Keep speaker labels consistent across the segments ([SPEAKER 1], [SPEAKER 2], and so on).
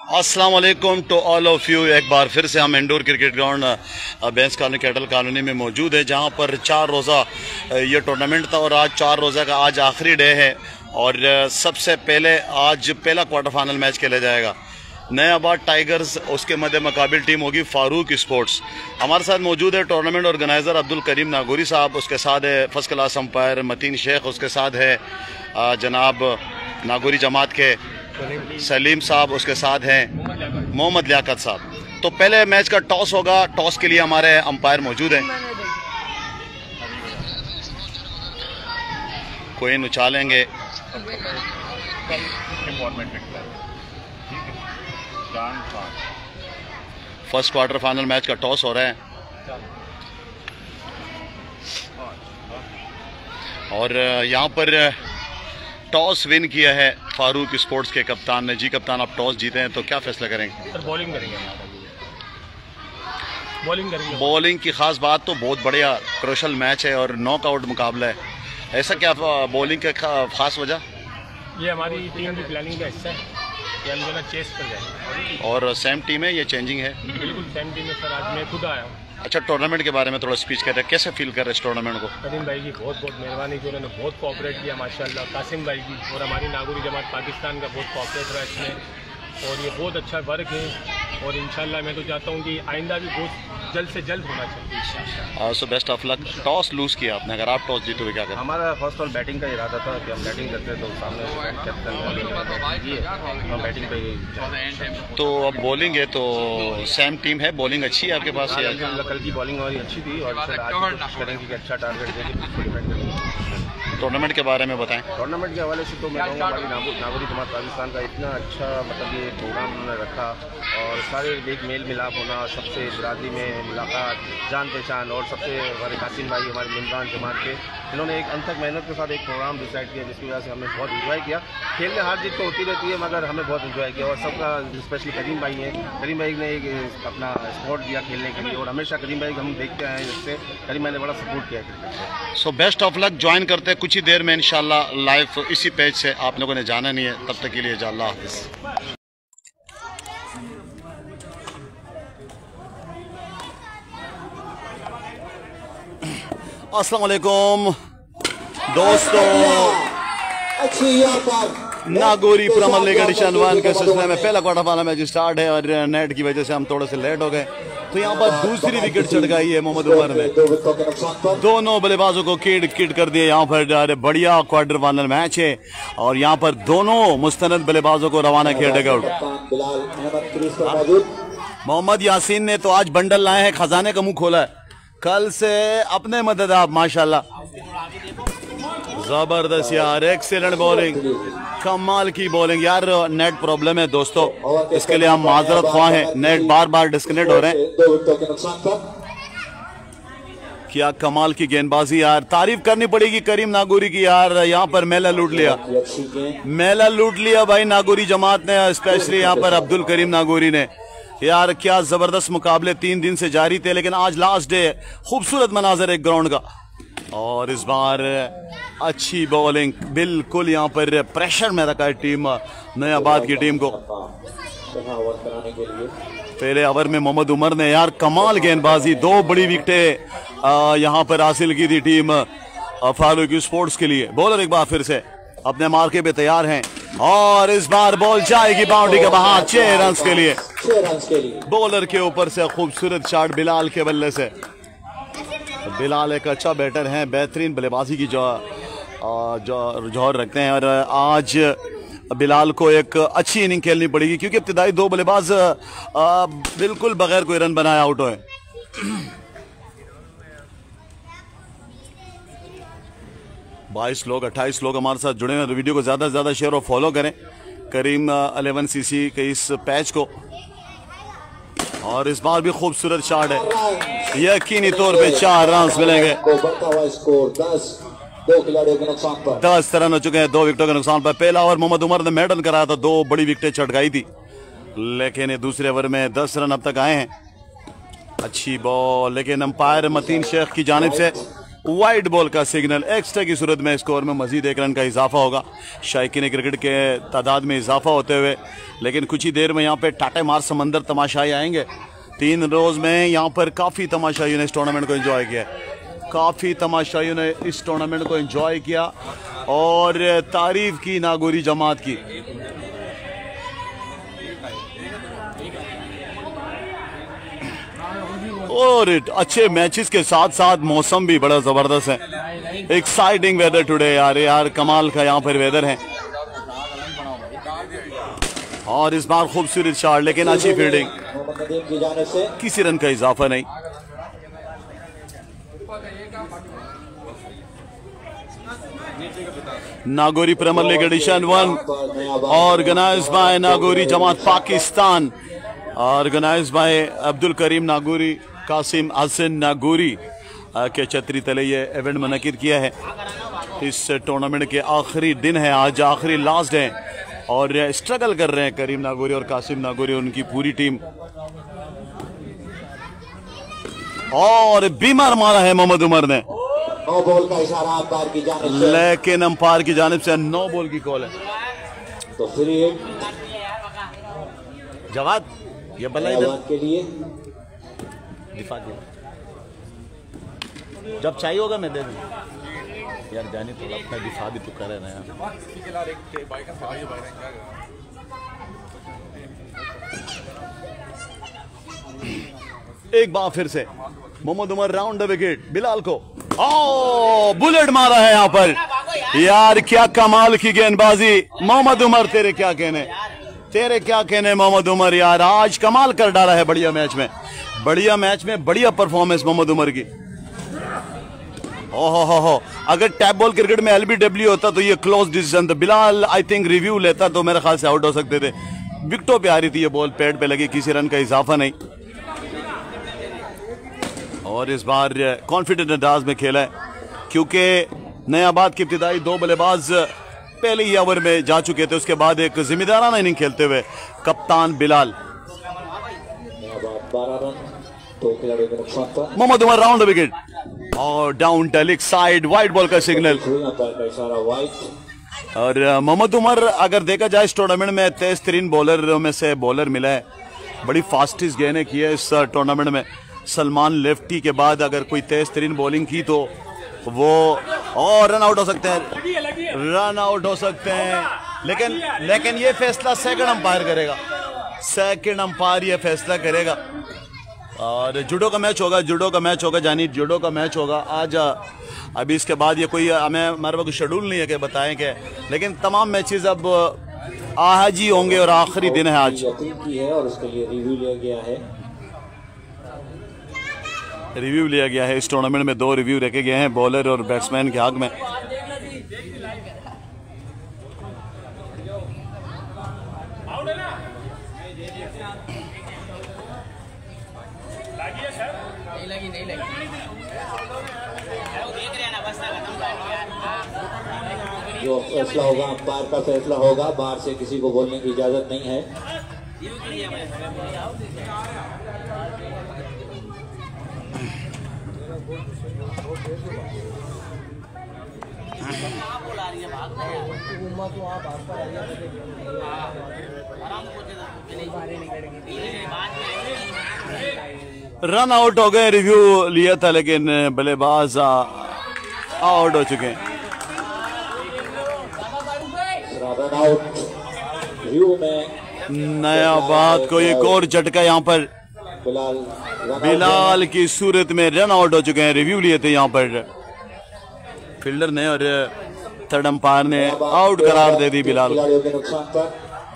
[SPEAKER 1] अस्सलाम वालेकुम to all of you. एक बार फिर से हम इंडोर क्रिकेट ग्राउंड बेंस कॉलोनी कैटल कॉलोनी में मौजूद है, जहां पर 4 रोज़ा ये टूर्नामेंट था और आज 4 रोज़ा का आज आखिरी डे है। और सबसे पहले आज पहला क्वार्टर फाइनल मैच खेला जाएगा। नयाबाद टाइगर्स, उसके मध्य मुकाबिल टीम होगी फारूक स्पोर्ट्स। हमारे साथ मौजूद है टूर्नामेंट ऑर्गेनाइज़र अब्दुल करीम नागौरी साहब, उसके साथ है first class umpire Matin Shaikh, उसके साथ है जनाब नागौरी जमात के सलीम साहब, उसके साथ हैं मोहम्मद लियाकत साहब। तो पहले मैच का टॉस होगा। टॉस के लिए हमारे अंपायर मौजूद हैं, कोइन उछालेंगे। फर्स्ट क्वार्टर फाइनल मैच का टॉस हो रहा है और यहाँ पर टॉस विन किया है फारूक स्पोर्ट्स के कप्तान ने। जी कप्तान, आप टॉस जीते हैं तो क्या फैसला करेंगे?
[SPEAKER 2] सर बॉलिंग करेंगे।
[SPEAKER 1] बॉलिंग की खास बात तो बहुत बढ़िया क्रूशल मैच है और नॉकआउट मुकाबला है। ऐसा क्या बॉलिंग का खास वजह?
[SPEAKER 2] ये हमारी टीम की प्लानिंग का हिस्सा है कि हम जो चेस कर जाए।
[SPEAKER 1] और सेम टीम है, ये चेंजिंग है?
[SPEAKER 2] बिल्कुल सेम टीम है सर। आज मैं खुद आया हूँ।
[SPEAKER 1] अच्छा, टूर्नामेंट के बारे में थोड़ा स्पीच कर रहे हैं, कैसे फील कर रहे हैं इस टूर्नामेंट को?
[SPEAKER 2] करीम भाई की बहुत बहुत मेहरबानी की, उन्होंने बहुत कोऑपरेट किया माशाल्लाह। कासिम भाई की और हमारी नागौरी जमात पाकिस्तान का बहुत कोऑपरेट रहा इसमें, और ये बहुत अच्छा वर्क है। और इंशाल्लाह मैं तो चाहता हूँ कि आइंदा भी बहुत जल्द से जल्द होना चाहिए।
[SPEAKER 1] So best of luck. Toss lose किया आपने, अगर आप टॉस जीतोगे क्या करें?
[SPEAKER 3] हमारा फर्स्ट ऑल बैटिंग का इरादा था कि हम बैटिंग करते तो सामने कैप्टन हम बैटिंग पे।
[SPEAKER 1] तो अब बॉलिंग है तो सेम टीम है, बॉलिंग अच्छी है आपके पास?
[SPEAKER 3] कल की बॉलिंग हमारी अच्छी थी और आज कोशिश करेंगे कि अच्छा टारगेट देकर
[SPEAKER 1] टूर्नामेंट के बारे में बताएं।
[SPEAKER 3] टूर्नामेंट के हवाले से तो मैं कहूँगा हमारी नागौरी जमात पाकिस्तान का इतना अच्छा मतलब ये प्रोग्राम उन्होंने रखा और सारे एक मेल मिलाप होना, सबसे बिरादरी में मुलाकात, जान पहचान, और सबसे हमारे कासिम भाई हमारे मेम्बरान जमात के, इन्होंने एक अंत तक मेहनत के साथ एक प्रोग्राम डिसाइड किया जिसकी वजह से हमने बहुत इंजॉय किया। खेल में हार जीत तो होती रहती है मगर हमें बहुत इंजॉय किया और सबका स्पेशली करीम भाई है। करीम भाई ने एक अपना सपोर्ट दिया खेलने के लिए और हमेशा करीम भाई हम देखते आए हैं, जिससे करीम भाई ने बड़ा सपोर्ट किया क्रिकेट में।
[SPEAKER 1] So best of luck. Join करते हैं कुछ ही देर में इंशाल्लाह लाइव इसी पेज से, आप लोगों ने जाना नहीं है। तब तक के लिए अल्लाह हाफिज़। अस्सलाम वालेकुम दोस्तों, नागौरी प्रीमियर लीग एडिशन 1 के सिलसिले में पहला क्वार्टर फाइनल मैच स्टार्ट है और नेट की वजह से हम थोड़े से लेट हो गए। तो यहाँ पर दूसरी विकेट चढ़काई है मोहम्मद उमर ने, दोनों बल्लेबाजों को किट कर दिए। यहाँ पर बढ़िया क्वार्टर फाइनल मैच है और यहाँ पर दोनों मुस्तनद बल्लेबाजों को रवाना किया डगआउट। मोहम्मद यासीन ने तो आज बंडल लाए हैं, खजाने का मुंह खोला है। कल से अपने मदद आप माशाल्लाह, जबरदस्त यार, एक्सीलेंट बॉलिंग, कमाल की बॉलिंग। यार नेट प्रॉब्लम है दोस्तों, इसके लिए हम माजरत ख्वाह हैं, नेट बार बार डिस्कनेक्ट हो रहे हैं। क्या कमाल की गेंदबाजी यार, तारीफ करनी पड़ेगी करीम नागौरी की यार। यहाँ पर मेला लूट लिया भाई नागौरी जमात ने, स्पेशली यहाँ पर अब्दुल करीम नागौरी ने। यार क्या जबरदस्त मुकाबले 3 दिन से जारी थे, लेकिन आज लास्ट डे, खूबसूरत मनाजर एक ग्राउंड का। और इस बार अच्छी बॉलिंग, बिल्कुल यहाँ पर प्रेशर में रखा है टीम नयाबाद की टीम को। पहले ओवर में मोहम्मद उमर ने यार कमाल गेंदबाजी, 2 बड़ी विकेटें यहाँ पर हासिल की थी टीम फारूक स्पोर्ट्स के लिए। बॉलर एक बार फिर से अपने मार्के पे तैयार हैं और इस बार बॉल जाएगी बाउंड्री के बाहर 6 रन के लिए। बॉलर के ऊपर से खूबसूरत शॉट बिलाल के बल्ले से। बिलाल एक अच्छा बैटर हैं, बेहतरीन बल्लेबाजी की जो जौहर रखते हैं और आज बिलाल को एक अच्छी इनिंग खेलनी पड़ेगी क्योंकि इब्तिदाई 2 बल्लेबाज बिल्कुल बगैर कोई रन बनाए आउट हुए। 22 लोग 28 लोग हमारे साथ जुड़े हैं। वीडियो को ज़्यादा से ज़्यादा शेयर और फॉलो करें करीम 11cc के इस पैच को। और इस बार भी खूबसूरत शॉट है, यकीनी तौर पे 4 रन मिलेंगे। 10 रन हो चुके हैं 2 विकेटों के नुकसान पर। पहला ओवर मोहम्मद उमर ने मेडन कराया था, 2 बड़ी विकेटें चटकाई थी, लेकिन दूसरे ओवर में 10 रन अब तक आए हैं। अच्छी बॉल, लेकिन अंपायर मतीन शेख की जानिब से वाइड बॉल का सिग्नल। एक्स्ट्रा की सूरत में स्कोर में मजीद 1 रन का इजाफा होगा। शायकीन क्रिकेट के तादाद में इजाफा होते हुए, लेकिन कुछ ही देर में यहाँ पे टाटे मार समंदर तमाशाई आएंगे। 3 रोज में यहाँ पर काफ़ी तमाशाइयों ने इस टूर्नामेंट को एंजॉय किया, काफ़ी तमाशाइयों ने इस टूर्नामेंट को एंजॉय किया और तारीफ की नागौरी जमात की। और अच्छे मैचेस के साथ साथ मौसम भी बड़ा जबरदस्त है। एक्साइटिंग वेदर टुडे यार कमाल का यहाँ पर वेदर है। और इस बार खूबसूरत शॉट, लेकिन अच्छी फील्डिंग, किसी रन का इजाफा नहीं। Nagori premier league edition 1 organised by Nagori जमात पाकिस्तान, ऑर्गेनाइज्ड बाय अब्दुल करीम नागौरी, कासिम हसन नागौरी के छतरी तले ये इवेंट मुनक्किद किया है। इस टूर्नामेंट के आखिरी दिन है आज, आखिरी लास्ट है और स्ट्रगल कर रहे हैं करीम नागौरी और कासिम नागौरी, उनकी पूरी टीम। और बीमार मारा है मोहम्मद उमर ने,
[SPEAKER 4] 9 बॉल का इशारा अंपायर की जानिब से,
[SPEAKER 1] लेकिन अंपायर की जानिब से 9 बॉल की कॉल है।
[SPEAKER 4] तो फ्री हिट
[SPEAKER 1] जवाब ये बल्ला
[SPEAKER 4] जवाब के लिए
[SPEAKER 1] दिफा दिया, जब चाहिए होगा मैं दे दूंगा। यार जानी थोड़ा अपना दिफा भी तो करे ना यार। एक बार फिर से Mohammad Umar round the wicket, Bilal को ओ बुलेट मारा है यहाँ पर। यार क्या कमाल की गेंदबाजी मोहम्मद उमर, तेरे क्या कहने मोहम्मद उमर, यार आज कमाल कर डाला है। बढ़िया मैच में बढ़िया परफॉर्मेंस मोहम्मद उमर की। ओहो हो, अगर टैप बॉल क्रिकेट में LBW होता तो ये क्लोज डिसीजन था। बिलाल आई थिंक रिव्यू लेता तो मेरे ख्याल से आउट हो सकते थे। विकेटों पे आ रही थी ये बॉल, पैड पे लगी, किसी रन का इजाफा नहीं। और इस बार कॉन्फिडेंट अंदाज में खेला है क्योंकि नयाबाद के इब्तिदाई 2 बल्लेबाज पहले ही ओवर में जा चुके थे। उसके बाद एक जिम्मेदाराना इनिंग खेलते हुए कप्तान बिलाल,
[SPEAKER 4] 12 रन, 2 खिलाड़ियों के नुकसान पर।
[SPEAKER 1] Mohammad Umar round the wicket और down the leg side, wide ball का सिग्नल।
[SPEAKER 4] अंपायर का इशारा वाइड।
[SPEAKER 1] और मोहम्मद उमर अगर देखा जाए इस टूर्नामेंट में तेज तरीन बॉलर में से बॉलर मिला है। बड़ी फास्टेस्ट गेंदें की है इस टूर्नामेंट में। सलमान लेफ्टी के बाद अगर कोई तेज तरीन बॉलिंग की तो वो और रन आउट हो सकते हैं, लेकिन ये फैसला सेकंड अंपायर करेगा, ये फैसला करेगा। और जुडो का मैच होगा जानी, जुडो का मैच होगा आज। अभी इसके बाद ये कोई हमारे पास शेड्यूल नहीं है कि बताएं कि, लेकिन तमाम मैचेस अब आज ही होंगे और आखिरी दिन है आज।
[SPEAKER 4] की है और उसके लिए रिव्यू लिया गया है।
[SPEAKER 1] इस टूर्नामेंट में 2 रिव्यू रखे गए हैं बॉलर और बैट्समैन के हक में।
[SPEAKER 4] जो फैसला होगा अंपायर का फैसला होगा, बाहर से किसी को बोलने की इजाजत नहीं है।
[SPEAKER 1] रन आउट हो गए, रिव्यू लिया था लेकिन बल्लेबाज आउट हो चुके हैं।
[SPEAKER 4] रन आउट रिव्यू में
[SPEAKER 1] नयाबाद को एक और झटका यहाँ पर बिलाल की सूरत में रन आउट हो चुके हैं। रिव्यू लिए थे यहाँ पर फील्डर ने और थर्ड अंपायर ने आउट करार दे दी बिलाल।
[SPEAKER 4] खिलाड़ियों के नुकसान पर।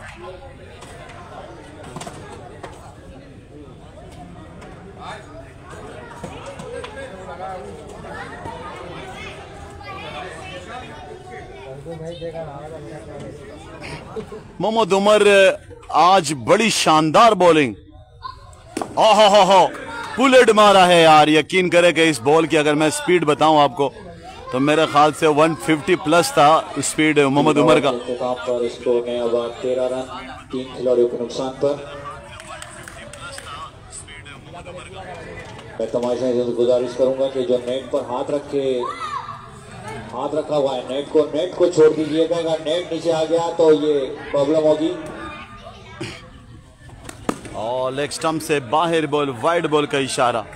[SPEAKER 1] मोहम्मद उमर आज बड़ी शानदार बॉलिंग, ओहो बुलेट मारा है यार। यकीन करें कि इस बॉल की अगर मैं स्पीड बताऊं आपको तो मेरे ख्याल से 150 प्लस था स्पीड मोहम्मद उमर का।
[SPEAKER 4] पर स्कोर में अब 13 रन 3 खिलाड़ियों के नुकसान पर। मैं तमाशा से गुजारिश करूंगा कि जो नेट पर हाथ रखा हुआ है नेट को छोड़ दीजिएगा। अगर नेट नीचे आ गया तो ये प्रॉब्लम होगी।
[SPEAKER 1] और लेग स्टंप से बाहर बॉल, वाइड बॉल का इशारा।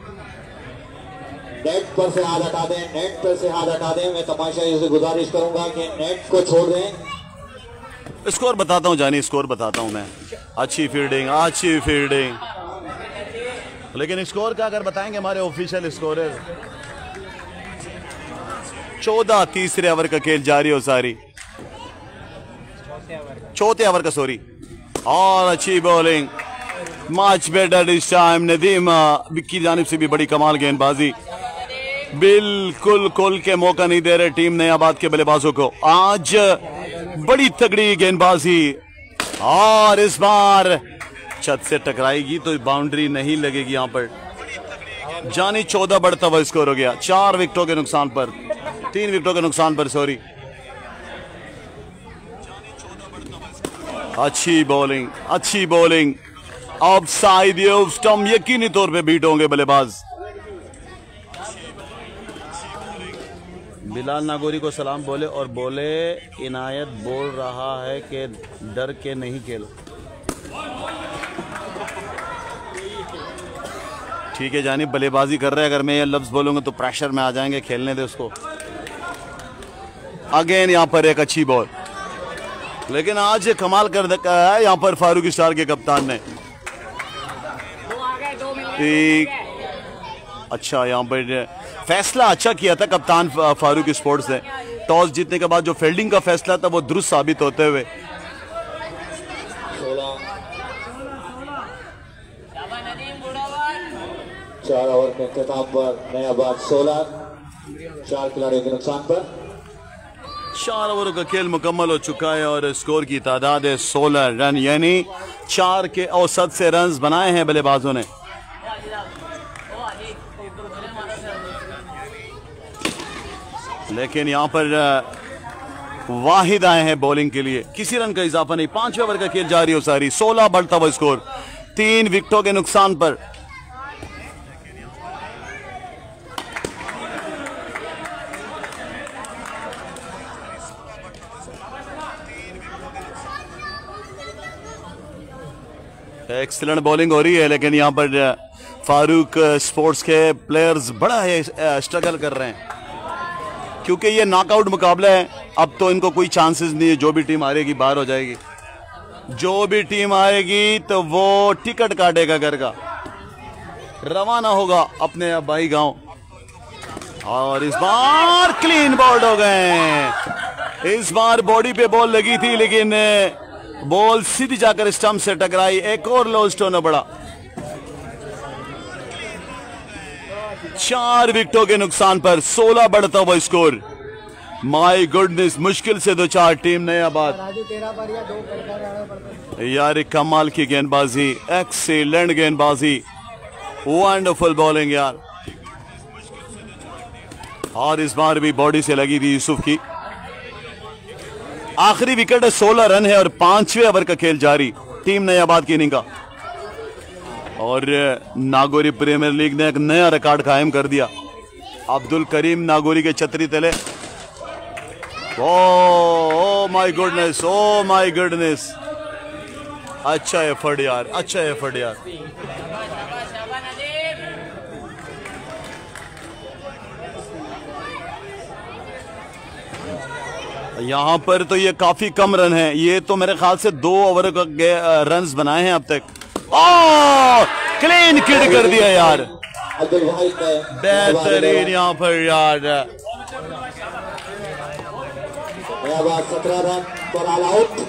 [SPEAKER 4] नेट पर से हाथ हटा दें, नेट पर से हाथ हटा दें। मैं तमाशा से गुजारिश करूंगा कि नेट को छोड़ दें।
[SPEAKER 1] स्कोर बताता हूं जानी, स्कोर बताता हूं मैं। अच्छी फील्डिंग, लेकिन स्कोर का अगर बताएंगे हमारे ऑफिशियल स्कोर है 14। तीसरे ओवर का खेल जारी हो सारी, चौथे ओवर का सॉरी। और अच्छी bowling, much better this time. Nadeem की जानिब से भी बड़ी कमाल गेंदबाजी, बिल्कुल खोल के मौका नहीं दे रहे टीम नयाबाद के बल्लेबाजों को। आज बड़ी तगड़ी गेंदबाजी, और इस बार छत से टकराएगी तो बाउंड्री नहीं लगेगी यहां पर। जानी 14 बढ़ता हुआ स्कोर हो गया, 4 विकेटों के नुकसान पर, 3 विकेटों के नुकसान पर सॉरी। अच्छी bowling, off side, off stump, यकीनी तौर पे बीट होंगे बल्लेबाज। बिलाल नागौरी को सलाम बोले और बोले इनायत बोल रहा है कि डर के नहीं खेलो। ठीक है जानी, बल्लेबाजी कर रहे हैं, अगर मैं ये लफ्ज बोलूंगा तो प्रेशर में आ जाएंगे, खेलने दे उसको। अगेन यहां पर एक अच्छी बॉल, लेकिन आज कमाल कर देखा है यहां पर फारूक स्टार के कप्तान ने। अच्छा यहां पर फैसला अच्छा किया था कप्तान फारूक स्पोर्ट्स ने। टॉस जीतने के बाद जो फील्डिंग का फैसला था वो दुरुस्त साबित होते हुए।
[SPEAKER 4] 4 ओवर के अख्ताम पर नयाबाद 16, 4 खिलाड़ियों के नुकसान पर।
[SPEAKER 1] 4 ओवरों का खेल मुकम्मल हो चुका है और स्कोर की तादाद है 16 रन, यानी 4 के औसत से रन बनाए हैं बल्लेबाजों ने। लेकिन यहां पर वाहिद आए हैं बॉलिंग के लिए, किसी रन का इजाफा नहीं। 5वें ओवर का खेल जारी हो सारी, 16 बढ़ता हुआ स्कोर, 3 विकेटों के नुकसान पर। एक्सीलेंट बॉलिंग हो रही है, लेकिन यहां पर फारूक स्पोर्ट्स के प्लेयर्स बड़ा स्ट्रगल कर रहे हैं, क्योंकि ये नॉकआउट मुकाबला है। अब तो इनको कोई चांसेस नहीं है, जो भी टीम हारेगी बाहर हो जाएगी। जो भी टीम आएगी तो वो टिकट काटेगा घर का, रवाना होगा अपने अबाई गांव। और इस बार क्लीन बॉल्ड हो गए। इस बार बॉडी पे बॉल लगी थी, लेकिन बॉल सीधी जाकर स्टंप से टकराई। एक और लॉस्ट होना पड़ा। 4 विकेटों के नुकसान पर 16 बढ़ता हुआ स्कोर। माय गुडनेस, मुश्किल से 2-4 टीम नयाबाद। यार कमाल की गेंदबाजी, एक्सीलेंट गेंदबाजी, वंडरफुल बॉलिंग यार। और इस बार भी बॉडी से लगी थी यूसुफ की। आखिरी विकेट 16 रन है और 5वें ओवर का खेल जारी, टीम नयाबाद की इनिंग का। और नागौरी प्रीमियर लीग ने एक नया रिकॉर्ड कायम कर दिया। अब्दुल करीम नागौरी के छतरी तले। Oh my goodness, oh my goodness, अच्छा एफर्ट यार, अच्छा एफर्ट यार। यहां पर तो ये काफी कम रन है, ये तो मेरे ख्याल से 2 ओवर का रन्स बनाए हैं अब तक। क्लीन किड कर दिया यार, बेहतरीन यहाँ पर यार।
[SPEAKER 4] 17 रन पर ऑल आउट।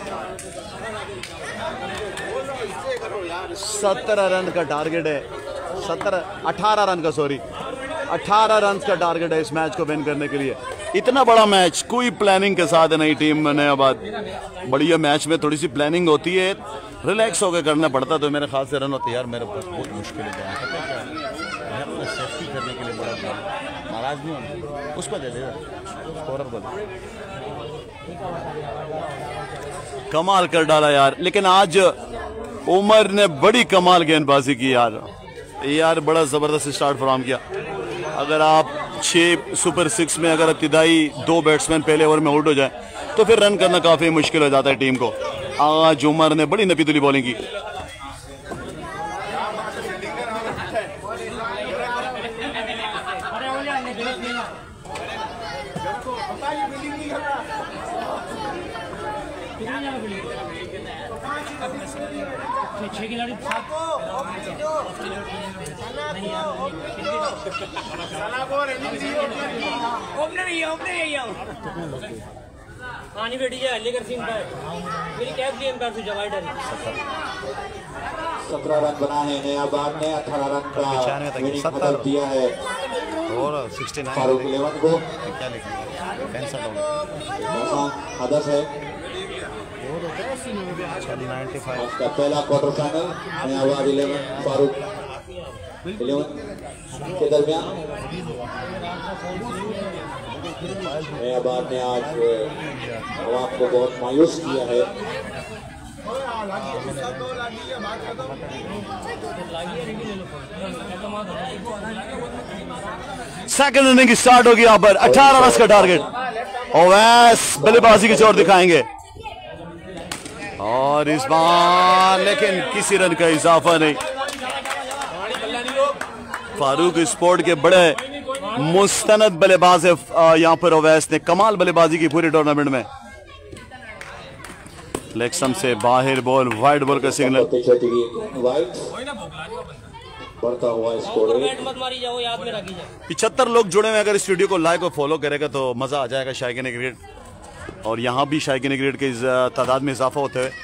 [SPEAKER 1] 17 रन का टारगेट है, 18 रन का, सॉरी 18 रन का टारगेट है इस मैच को विन करने के लिए। इतना बड़ा मैच कोई प्लानिंग के साथ नहीं टीम नयाबाद। बढ़िया मैच में थोड़ी सी प्लानिंग होती है, रिलैक्स होकर करना पड़ता, तो मेरे ख्याल से रन होते यार। मेरे पास बहुत मुश्किल है, अपना सेफ्टी करने के लिए बड़ा नाराज नहीं होना, उसको दे देगा स्कोरर को। कमाल कर डाला यार, लेकिन आज उमर ने बड़ी कमाल गेंदबाजी की यार। यार बड़ा ज़बरदस्त स्टार्ट फराम किया। अगर आप 6 सुपर 6 में अगर इब्तिदाई 2 बैट्समैन पहले ओवर में आउट हो जाए तो फिर रन करना काफ़ी मुश्किल हो जाता है टीम को। आज उमर ने बड़ी नपीतुली बॉलिंग की।
[SPEAKER 5] पानी बेटी है लेकर सिंह पर मेरी कैब गेम पर से जवाब डाली
[SPEAKER 4] 17 रन बना है नयाबाद ने 18 रन का विनिंग खत्म दिया है
[SPEAKER 1] और 69
[SPEAKER 4] फारूक 11 को।
[SPEAKER 1] क्या लिखा
[SPEAKER 4] हदफ है उसका पहला क्वार्टर फाइनल नयाबाद 11 फारूक 11 के दरमियान। नयाबाद ने आज आवाम को बहुत मायूस किया है।
[SPEAKER 1] सेकंड इनिंग स्टार्ट होगी यहाँ पर। 18 रन का टारगेट। ओवैस बल्लेबाजी की जोर दिखाएंगे और इस बार लेकिन किसी रन का इजाफा नहीं। फारूक स्पोर्ट के बड़े मुस्तनद बल्लेबाज है यहाँ पर ओवैस ने कमाल बल्लेबाजी की पूरी टूर्नामेंट में। लेग स्टंप से बाहर बॉल, वाइड बॉल का सिग्नल।
[SPEAKER 4] बढ़ता हुआ स्कोर
[SPEAKER 1] 75 लोग जुड़े हुए। अगर इस वीडियो को लाइक और फॉलो करेगा तो मजा आ जाएगा शायकीन क्रिकेट। और यहाँ भी शायकीन क्रिकेट की तादाद में इजाफा होते हुए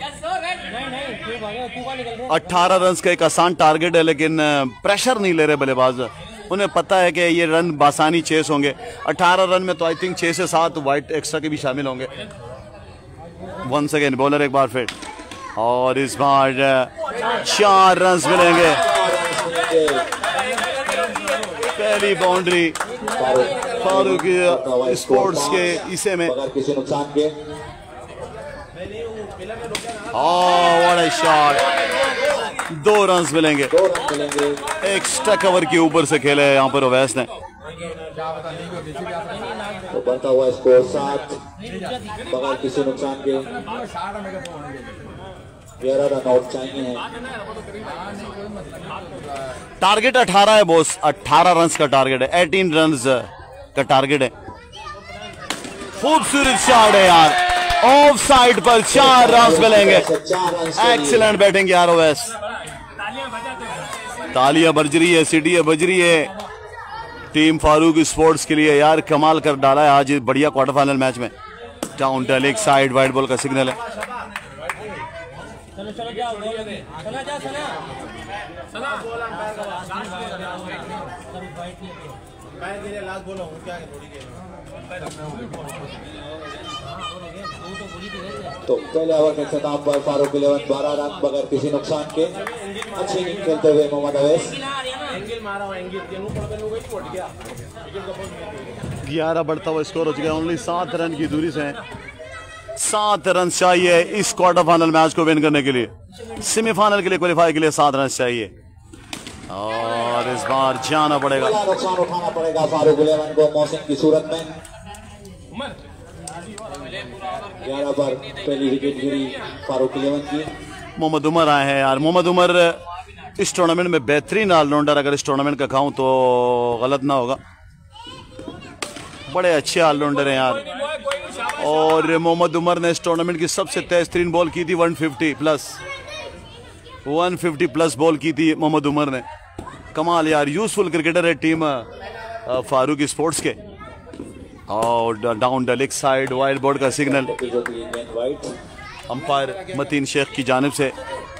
[SPEAKER 1] 18 रन का एक आसान टारगेट है, लेकिन प्रेशर नहीं ले रहे बल्लेबाज। उन्हें पता है कि ये रन बासानी चेस होंगे। 18 रन में तो आई थिंक 6 से 7 वाइड एक्स्ट्रा के भी शामिल होंगे। वंस अगेन बॉलर एक बार फिर और इस बार 4 रन मिलेंगे। पहली बाउंड्री फारूक स्पोर्ट्स के हिस्से में।
[SPEAKER 4] किसी नुकसान के
[SPEAKER 1] व्हाट अ शॉट। 2 रन मिलेंगे।
[SPEAKER 4] 2 रन मिलेंगे।
[SPEAKER 1] एक्स्ट्रा कवर के ऊपर से खेले यहाँ पर ओवैस ने।
[SPEAKER 4] तो बढ़ता हुआ स्कोर 7 बगैर किसी नुकसान के। 11 रन आउट चाहिए हैं।
[SPEAKER 1] टारगेट 18 है बॉस। 18 रन का टारगेट है। 18 रन का टारगेट है। खूबसूरत शॉट है यार। ऑफ साइड पर 4 रन मिलेंगे। एक्सीलेंट बैटिंग यार ओवैस। तालियां बज रही है, सीटियां बज रही है टीम फारूक स्पोर्ट्स के लिए। यार कमाल कर डाला है आज बढ़िया क्वार्टर फाइनल मैच में। Down the leg side wide ball का सिग्नल है।
[SPEAKER 4] तो पहले ओवर के खिताब पर फारूक 11 12 रन बगैर किसी नुकसान के। अच्छी इनिंग खेलते हुए मोहम्मद अवैस।
[SPEAKER 1] 11 बढ़ता हुआ स्कोर हो चुका है। ओनली 7 रन की दूरी से 7 रन चाहिए इस क्वार्टर फाइनल मैच को विन करने के लिए। सेमीफाइनल के लिए क्वालिफाई के लिए 7 रन चाहिए और इस बार जाना पड़ेगा।
[SPEAKER 4] नुकसान उठाना पड़ेगा फारूक 11 को मौसम की सूरत में। 11 पर पहली विकेट गिरी फारूक 11 की।
[SPEAKER 1] मोहम्मद उमर आए हैं यार। मोहम्मद उमर इस टूर्नामेंट में बेहतरीन ऑलराउंडर, अगर इस टूर्नामेंट का कहूं तो गलत ना होगा। बड़े अच्छे ऑलराउंडर हैं यार। और मोहम्मद उमर ने इस टूर्नामेंट की सबसे तेज तरीन बॉल की थी 150 प्लस बॉल की थी मोहम्मद उमर ने। कमाल यार, यूजफुल क्रिकेटर है टीम फारूक स्पोर्ट्स के। और down the leg side wide board का सिग्नल अंपायर मतीन शेख की जानिब से।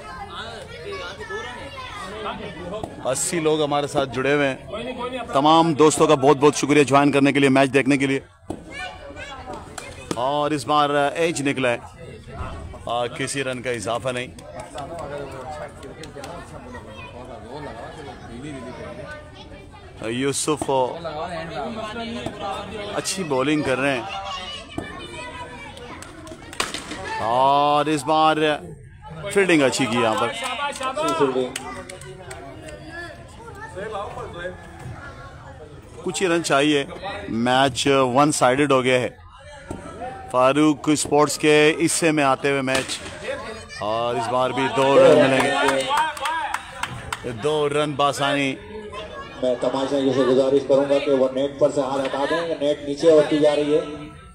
[SPEAKER 1] 80 लोग हमारे साथ जुड़े हुए हैं। तमाम दोस्तों का बहुत बहुत शुक्रिया ज्वाइन करने के लिए, मैच देखने के लिए। और इस बार एज निकला है, किसी रन का इजाफा नहीं। यूसुफ अच्छी बॉलिंग कर रहे हैं और इस बार फील्डिंग अच्छी की यहाँ पर। कुछ ही रन चाहिए, मैच वन साइडेड हो गया है। फारूक स्पोर्ट्स के हिस्से में आते हुए मैच, और इस बार भी 2 रन मिलेंगे, 2 रन बासानी।
[SPEAKER 4] मैं तमाशाई से गुजारिश करूंगा कि वो नेट पर से हाथ हटा दें, नेट नीचे होती जा रही है।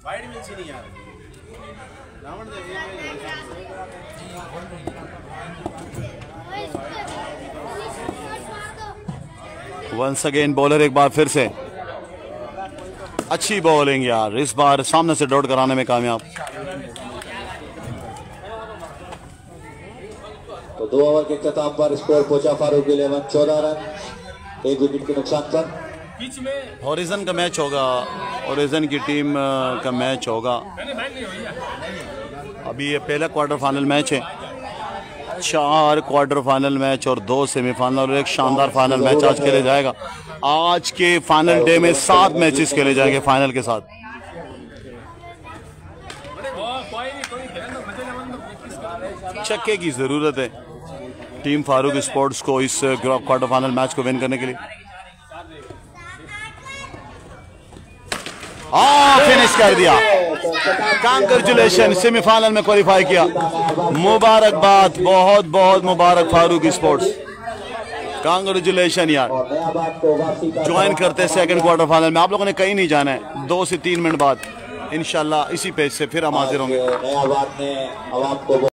[SPEAKER 1] वंस अगेन बॉलर एक बार फिर से अच्छी बॉलिंग यार, इस बार सामने से डॉट कराने में कामयाब।
[SPEAKER 4] तो 2 ओवर के इख्तिताम पर स्कोर पहुंचा फारूक 11 14 रन 1 विकेट के नुकसान पर।
[SPEAKER 1] हॉरिजन का मैच होगा, हॉरिजन की टीम का मैच होगा। अभी ये पहला क्वार्टर फाइनल मैच है, 4 क्वार्टर फाइनल मैच और 2 सेमीफाइनल और एक शानदार फाइनल मैच आज खेले जाएगा। आज के फाइनल डे में 7 मैचेस खेले जाएंगे फाइनल के साथ। छक्के की जरूरत है टीम फारूक स्पोर्ट्स को इस क्वार्टर फाइनल मैच को विन करने के लिए। फिनिश कर दिया, कांग्रेचुलेशन, सेमीफाइनल में क्वालिफाई किया। मुबारकबाद, बहुत बहुत मुबारक फारूक स्पोर्ट्स, कांग्रेचुलेशन यार। ज्वाइन करते हैं सेकंड क्वार्टर फाइनल में। आप लोगों ने कहीं नहीं जाना है, 2 से 3 मिनट बाद इंशाल्लाह इसी पेज से फिर हम हाजिर होंगे।